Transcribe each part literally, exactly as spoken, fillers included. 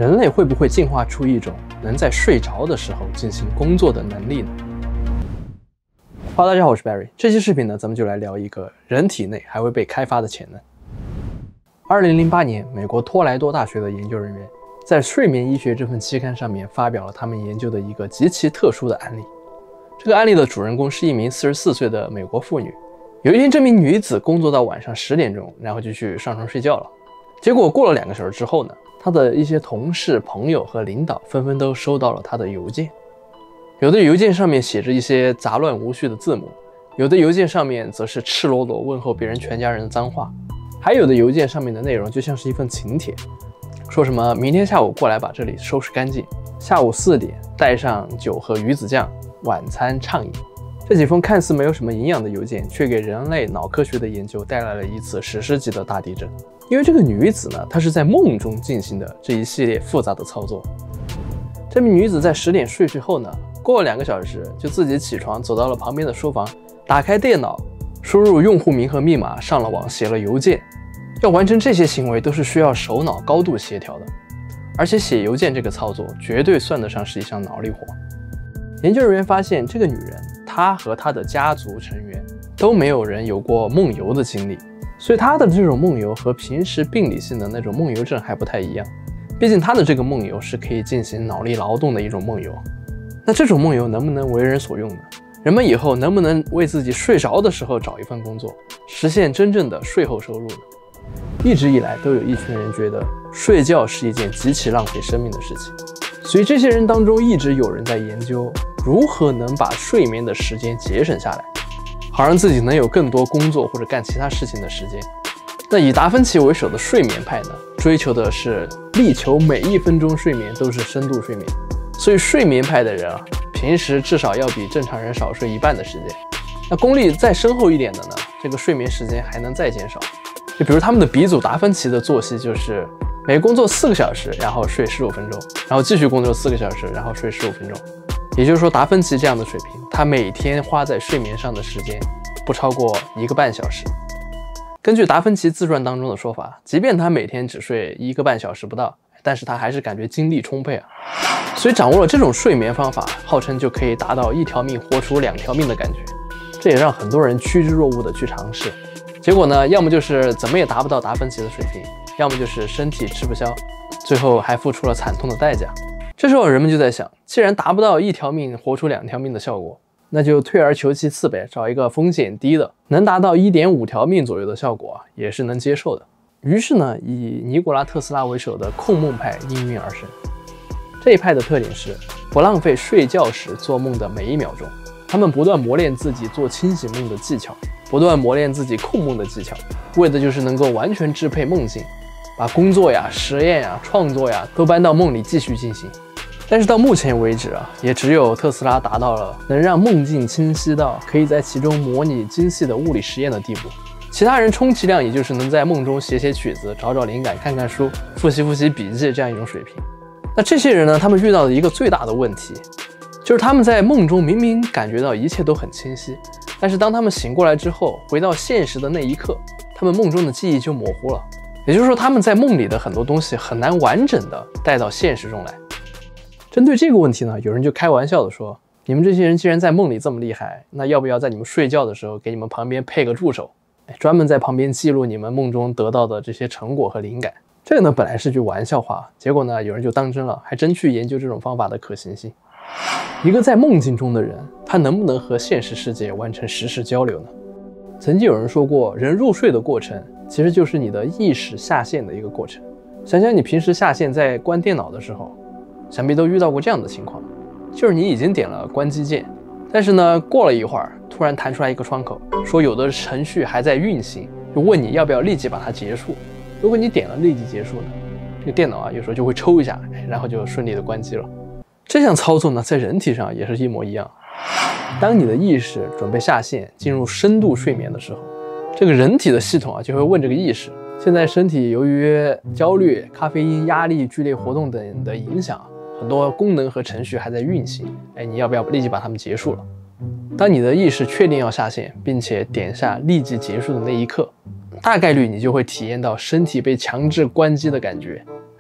人类会不会进化出一种能在睡着的时候进行工作的能力呢？ Hello， 大家好，我是 Barry。这期视频呢，咱们就来聊一个人体内还未被开发的潜能。二零零八年，美国托莱多大学的研究人员在《睡眠医学》这份期刊上面发表了他们研究的一个极其特殊的案例。这个案例的主人公是一名四十四岁的美国妇女。有一天，这名女子工作到晚上十点钟，然后就去上床睡觉了。结果过了两个小时之后呢，她的一些同事、朋友和领导纷纷都收到了她的邮件。有的邮件上面写着一些杂乱无序的字母，有的邮件上面则是赤裸裸问候别人全家人的脏话，还有的邮件上面的内容就像是一份请帖，说什么明天下午过来把这里收拾干净，下午四点带上酒和鱼子酱，晚餐畅饮。这几封看似没有什么营养的邮件，却给人类脑科学的研究带来了一次史诗级的大地震。因为这个女子呢，她是在梦中进行的这一系列复杂的操作。这名女子在十点睡去后呢，过了两个小时就自己起床，走到了旁边的书房，打开电脑，输入用户名和密码，上了网，写了邮件。要完成这些行为都是需要手脑高度协调的，而且写邮件这个操作绝对算得上是一项脑力活。研究人员发现，这个女人她和她的家族成员都没有人有过梦游的经历，所以她的这种梦游和平时病理性的那种梦游症还不太一样。毕竟她的这个梦游是可以进行脑力劳动的一种梦游。那这种梦游能不能为人所用呢？人们以后能不能为自己睡着的时候找一份工作，实现真正的税后收入呢？一直以来都有一群人觉得睡觉是一件极其浪费生命的事情，所以这些人当中一直有人在研究如何能把睡眠的时间节省下来，好让自己能有更多工作或者干其他事情的时间。那以达芬奇为首的睡眠派呢，追求的是力求每一分钟睡眠都是深度睡眠。所以睡眠派的人啊，平时至少要比正常人少睡一半的时间。那功力再深厚一点的呢，这个睡眠时间还能再减少。就比如他们的鼻祖达芬奇的作息就是每工作四个小时，然后睡十五分钟，然后继续工作四个小时，然后睡十五分钟。也就是说，达芬奇这样的水平，他每天花在睡眠上的时间不超过一个半小时。根据达芬奇自传当中的说法，即便他每天只睡一个半小时不到，但是他还是感觉精力充沛啊。所以掌握了这种睡眠方法，号称就可以达到一条命活出两条命的感觉。这也让很多人趋之若鹜的去尝试。结果呢，要么就是怎么也达不到达芬奇的水平，要么就是身体吃不消，最后还付出了惨痛的代价。这时候人们就在想，既然达不到一条命活出两条命的效果，那就退而求其次呗，找一个风险低的，能达到 一点五条命左右的效果啊，也是能接受的。于是呢，以尼古拉特斯拉为首的控梦派应运而生。这一派的特点是不浪费睡觉时做梦的每一秒钟，他们不断磨练自己做清醒梦的技巧，不断磨练自己控梦的技巧，为的就是能够完全支配梦境，把工作呀、实验呀、创作呀都搬到梦里继续进行。但是到目前为止啊，也只有特斯拉达到了能让梦境清晰到可以在其中模拟精细的物理实验的地步。其他人充其量也就是能在梦中写写曲子、找找灵感、看看书、复习复习笔记这样一种水平。那这些人呢，他们遇到的一个最大的问题，就是他们在梦中明明感觉到一切都很清晰，但是当他们醒过来之后，回到现实的那一刻，他们梦中的记忆就模糊了。也就是说，他们在梦里的很多东西很难完整的带到现实中来。针对这个问题呢，有人就开玩笑的说，你们这些人既然在梦里这么厉害，那要不要在你们睡觉的时候给你们旁边配个助手，专门在旁边记录你们梦中得到的这些成果和灵感。这个呢本来是句玩笑话，结果呢有人就当真了，还真去研究这种方法的可行性。一个在梦境中的人，他能不能和现实世界完成实时交流呢？曾经有人说过，人入睡的过程其实就是你的意识下线的一个过程。想想你平时下线在关电脑的时候，想必都遇到过这样的情况，就是你已经点了关机键，但是呢过了一会儿，突然弹出来一个窗口，说有的程序还在运行，就问你要不要立即把它结束。如果你点了立即结束呢，这个电脑啊有时候就会抽一下，然后就顺利的关机了。这项操作呢，在人体上也是一模一样。当你的意识准备下线进入深度睡眠的时候，这个人体的系统啊就会问这个意识，现在身体由于焦虑、咖啡因、压力、剧烈活动等的影响，很多功能和程序还在运行，哎，你要不要立即把它们结束了？当你的意识确定要下线，并且点下立即结束的那一刻，大概率你就会体验到身体被强制关机的感觉，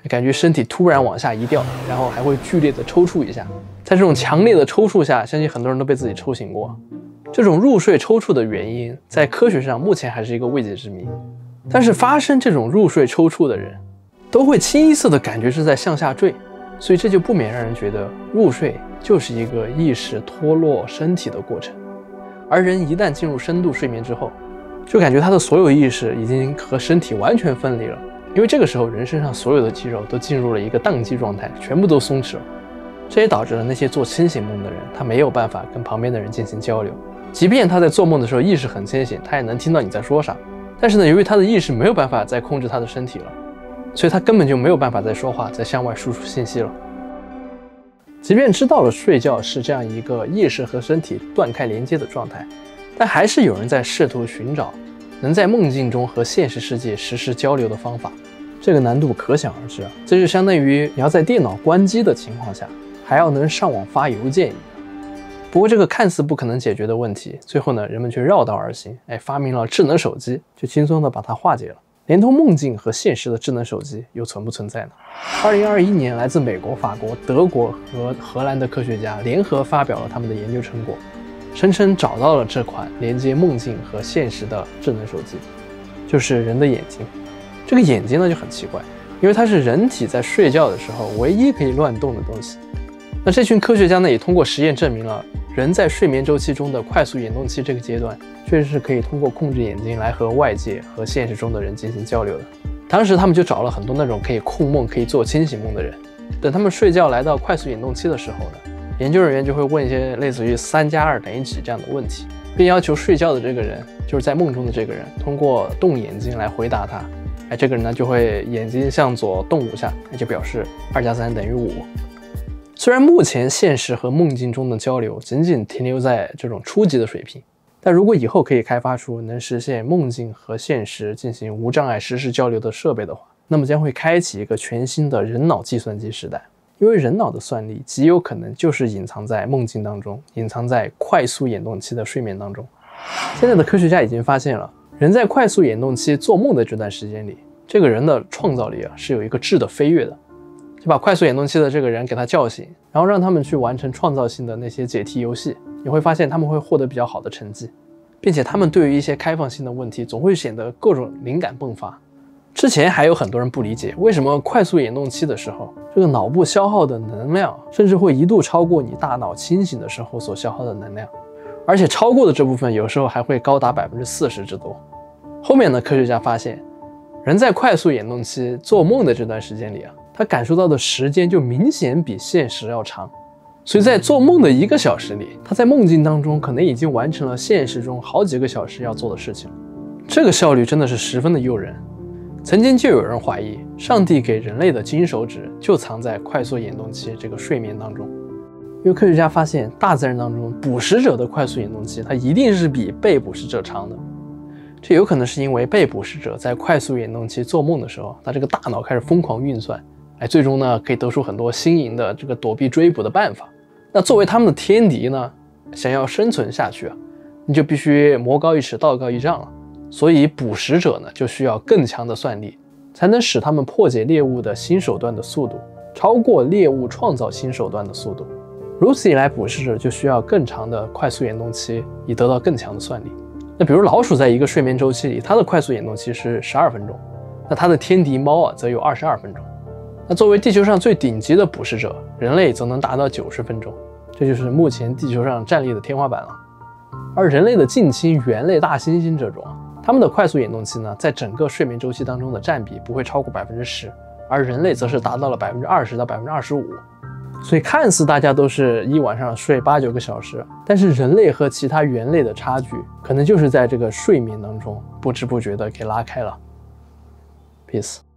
感觉身体突然往下一掉，然后还会剧烈的抽搐一下。在这种强烈的抽搐下，相信很多人都被自己抽醒过。这种入睡抽搐的原因，在科学上目前还是一个未解之谜。但是发生这种入睡抽搐的人，都会清一色的感觉是在向下坠，所以这就不免让人觉得入睡就是一个意识脱落身体的过程。而人一旦进入深度睡眠之后，就感觉他的所有意识已经和身体完全分离了，因为这个时候人身上所有的肌肉都进入了一个宕机状态，全部都松弛了。这也导致了那些做清醒梦的人，他没有办法跟旁边的人进行交流，即便他在做梦的时候意识很清醒，他也能听到你在说啥，但是呢，由于他的意识没有办法再控制他的身体了，所以他根本就没有办法再说话，再向外输出信息了。即便知道了睡觉是这样一个意识和身体断开连接的状态，但还是有人在试图寻找能在梦境中和现实世界实时交流的方法，这个难度可想而知啊！这就相当于你要在电脑关机的情况下，还要能上网发邮件一样。不过这个看似不可能解决的问题，最后呢，人们却绕道而行，哎，发明了智能手机，就轻松的把它化解了。连通梦境和现实的智能手机又存不存在呢？二零二一年，来自美国、法国、德国和荷兰的科学家联合发表了他们的研究成果，声称找到了这款连接梦境和现实的智能手机，就是人的眼睛。这个眼睛呢就很奇怪，因为它是人体在睡觉的时候唯一可以乱动的东西。那这群科学家呢也通过实验证明了，人在睡眠周期中的快速眼动期这个阶段，确实是可以通过控制眼睛来和外界和现实中的人进行交流的。当时他们就找了很多那种可以控梦、可以做清醒梦的人，等他们睡觉来到快速眼动期的时候呢，研究人员就会问一些类似于三加二等于几这样的问题，并要求睡觉的这个人，就是在梦中的这个人，通过动眼睛来回答他。哎，这个人呢就会眼睛向左动五下，那就表示二加三等于五。虽然目前现实和梦境中的交流仅仅停留在这种初级的水平，但如果以后可以开发出能实现梦境和现实进行无障碍实时交流的设备的话，那么将会开启一个全新的人脑计算机时代。因为人脑的算力极有可能就是隐藏在梦境当中，隐藏在快速眼动期的睡眠当中。现在的科学家已经发现了，人在快速眼动期做梦的这段时间里，这个人的创造力啊是有一个质的飞跃的。就把快速眼动期的这个人给他叫醒，然后让他们去完成创造性的那些解题游戏，你会发现他们会获得比较好的成绩，并且他们对于一些开放性的问题总会显得各种灵感迸发。之前还有很多人不理解，为什么快速眼动期的时候，这个脑部消耗的能量甚至会一度超过你大脑清醒的时候所消耗的能量，而且超过的这部分有时候还会高达 百分之四十 之多。后面呢，科学家发现，人在快速眼动期做梦的这段时间里啊，他感受到的时间就明显比现实要长，所以在做梦的一个小时里，他在梦境当中可能已经完成了现实中好几个小时要做的事情。这个效率真的是十分的诱人。曾经就有人怀疑，上帝给人类的金手指就藏在快速眼动期这个睡眠当中，因为科学家发现大自然当中捕食者的快速眼动期，它一定是比被捕食者长的。这有可能是因为被捕食者在快速眼动期做梦的时候，他这个大脑开始疯狂运算，哎，最终呢可以得出很多新颖的这个躲避追捕的办法。那作为他们的天敌呢，想要生存下去啊，你就必须魔高一尺道高一丈了。所以捕食者呢就需要更强的算力，才能使他们破解猎物的新手段的速度超过猎物创造新手段的速度。如此一来，捕食者就需要更长的快速眼动期，以得到更强的算力。那比如老鼠在一个睡眠周期里，它的快速眼动期是十二分钟，那它的天敌猫啊则有二十二分钟。那作为地球上最顶级的捕食者，人类则能达到九十分钟，这就是目前地球上战力的天花板了。而人类的近亲猿类大猩猩这种，他们的快速眼动期呢，在整个睡眠周期当中的占比不会超过 百分之十， 而人类则是达到了 百分之二十 到 百分之二十五。所以看似大家都是一晚上睡八九个小时，但是人类和其他猿类的差距，可能就是在这个睡眠当中不知不觉的给拉开了。Peace。